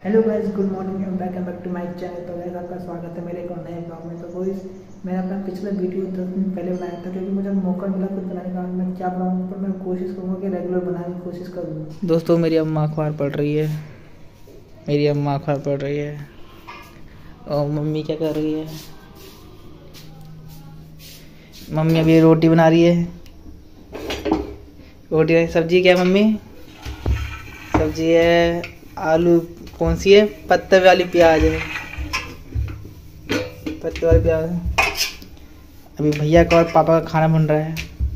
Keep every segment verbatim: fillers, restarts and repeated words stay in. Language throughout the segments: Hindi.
Hello guys, good morning and welcome back to my channel. तो गाइस आपका स्वागत है मेरे एक और नए ब्लॉग में। तो गाइस मैंने अपना पिछला वीडियो दस दिन पहले बनाया था, क्योंकि मुझे मौका मिला कुछ बनाने का। मैं क्या बनाऊँ, पर मैं कोशिश करूँगा कि रेगुलर बनाने की कोशिश करूँगा। दोस्तों, मेरी अम्मा अखबार पढ़ रही है मेरी अम्मा अखबार पढ़ रही है और मम्मी क्या कर रही है? मम्मी अभी रोटी बना रही है। रोटी सब्जी क्या है मम्मी? सब्जी है आलू। कौन सी है? पत्ते वाली प्याज है, पत्ते वाली प्याज। अभी भैया का और पापा का खाना बन रहा है।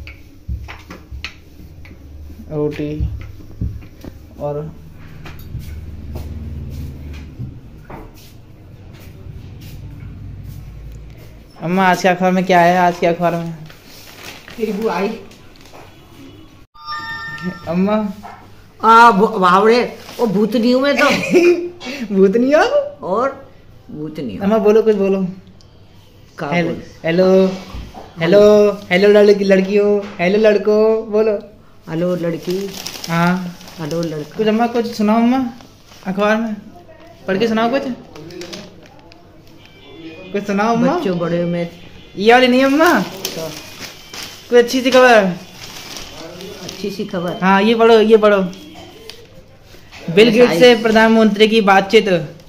रोटी और अम्मा आज के अखबार में क्या है? आज के अखबार में फिर वो आई अम्मा आ भावड़े ओ भूतनियों में तो भूतनी हो और भूतनियों। अम्मा बोलो, कुछ बोलो। का हेलो बोल? हेलो हेलो हेलो लड़की लड़कियों, हेलो लड़को, बोलो। हेलो लड़की, हाँ हेलो लड़का। कुछ अम्मा कुछ सुनाओ। अम्मा अखबार में पढ़ के सुनाओ कुछ कुछ सुनाओ अम्मा। बच्चों बड़े में ये वाली नहीं अम्मा, तो कोई अच्छी सी खबर। अच्छी सी खबर। हाँ ये पढ़ो, ये पढ़ो। बिल गेट्स से प्रधानमंत्री की बातचीत।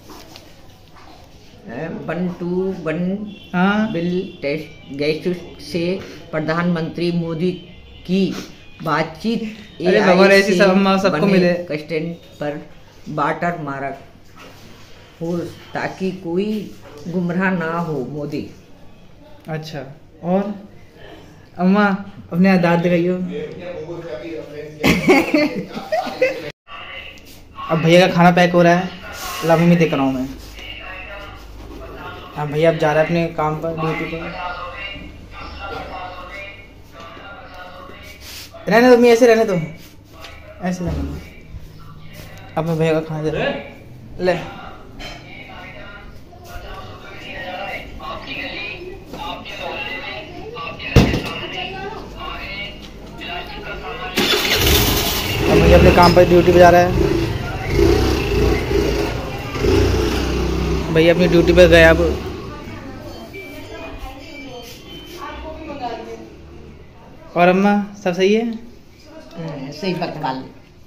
वन टू वन हाँ बिल टेस्ट गेट्स से प्रधानमंत्री मोदी की बातचीत। अरे भगवान, ऐसी सब अम्मा सबको मिले। स्टैंड पर वाटर मार्क हो ताकि कोई गुमराह ना हो मोदी। अच्छा, और अम्मा अपने आधार दिखाइयो। अब भैया का खाना पैक हो रहा है, ला मम्मी देख रहा हूँ मैं। अब भैया अब जा रहा है अपने काम पर, ड्यूटी पर। रहने दो मम्मी, ऐसे रहने दो, ऐसे रहने दो। अब मैं भैया का खाना दे रहा हूँ। ले अब भैया अपने काम पर ड्यूटी पे जा रहा है। भैया अपनी ड्यूटी पे गया। अब और अम्मा सब सही है? सही बकवाल।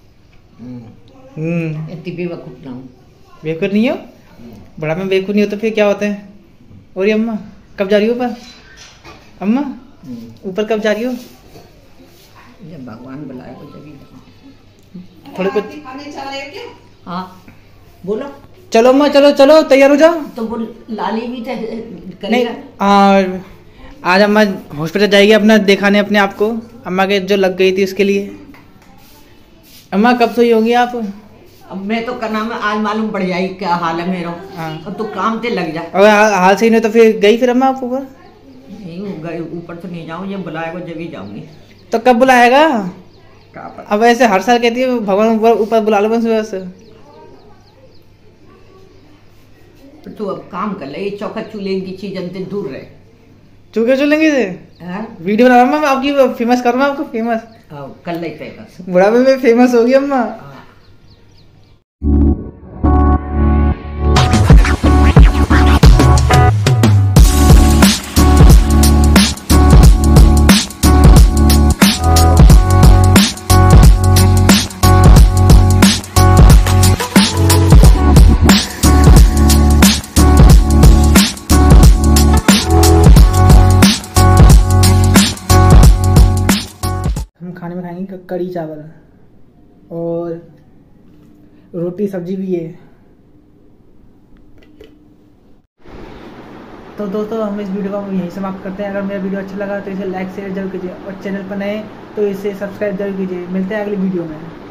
हम्म इतनी बेवकूफ ना हूँ। बेवकूफ नहीं हो? बड़ा में बेवकूफ नहीं हो तो फिर क्या होता है? और ये अम्मा कब जा रही हो ऊपर? अम्मा ऊपर कब जा रही हो? जब भगवान बुलाए तो जब थोड़े कुछ। हाँ बोलो। चलो अम्मा, चलो चलो तैयार हो जाओ। तो वो लाली भी तो नहीं करेगा। आ, आज अम्मा हॉस्पिटल जाएगी अपना दिखाने अपने आप को। अम्मा के जो लग गई थी उसके लिए। अम्मा कब सोई होंगी आप? अब मैं तो करना में आज मालूम पड़ जाएगी क्या हाल है मेरा। हाँ। अब तो काम ते लग जा। अगर हाल से ही नहीं तो फिर गई फिर अम्मा आप ऊपर? नहीं गए ऊपर तो नहीं जाऊँ, ये बुलाएगा जब ही जाऊंगी। तो कब बुलाएगा? क्या पता। अब ऐसे हर साल कहती है भगवान ऊपर ऊपर बुला लो बस बस। तू अब काम कर ले, ये चौखा चूल्हे की चीज अंते दूर रहे। चूके चलेंगे से हाँ? वीडियो बना रहा मैं आपकी, फेमस कर रहा हूँ आपको, फेमस। हाँ, कर ले फेमस। बुढ़ापे में फेमस होगी अम्मा। खाने में खाएंगे कड़ी चावल और रोटी सब्जी भी है। तो दोस्तों हम इस वीडियो को यहीं समाप्त करते हैं। अगर मेरा वीडियो अच्छा लगा तो इसे लाइक शेयर जरूर कीजिए और चैनल पर नए तो इसे सब्सक्राइब जरूर कीजिए। मिलते हैं अगली वीडियो में।